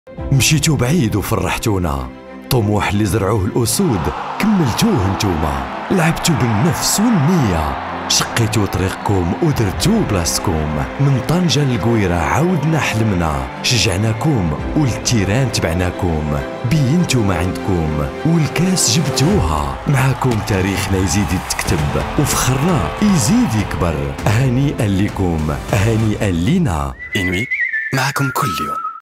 مشيتو بعيد وفرحتونا، طموح اللي زرعوه الأسود كملتوه نتوما، لعبتو بالنفس والنية، شقيتو طريقكم ودرتو بلاصتكم، من طنجة للقويرة عاودنا حلمنا، شجعناكم والتيران تبعناكم، بينتو ما عندكم والكاس جبتوها، معاكم تاريخنا يزيد يتكتب وفخرنا يزيد يكبر، هنيئا لكم هنيئا لينا. إنوي معكم كل يوم.